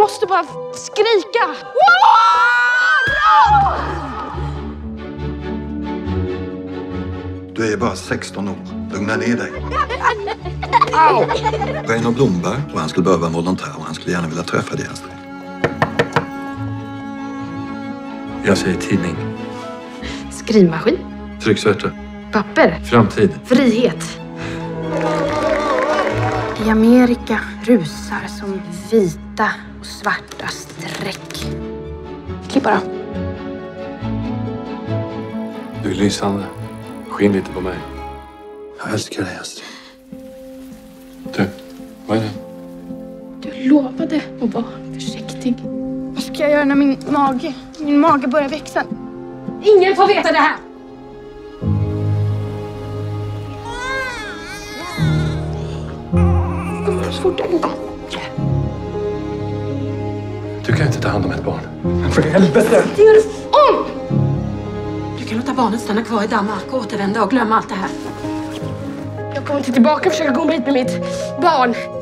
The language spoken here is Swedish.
måste bara skrika. Du är bara 16 år. Lugna ner dig. Reino Blomberg, och han skulle behöva en volontär och han skulle gärna vilja träffa dig, Astrid. Jag säger tidning. Skrivmaskin. Trycksvärta. Papper. Framtid. Frihet. I Amerika rusar som vita och svarta streck. Klippa då. Du är lysande. Skinn lite på mig. Jag älskar dig, Astrid. Du, vad är det? Du lovade att vara försiktig. Vad ska jag göra när min mage börjar växa? Ingen får veta det här! Så fort jag kan. Du kan inte ta hand om ett barn. För helvete! Det gör om! Du kan låta barnet stanna kvar i Danmark och återvända och glömma allt det här. Jag kommer inte tillbaka och försöka komma hit med mitt barn.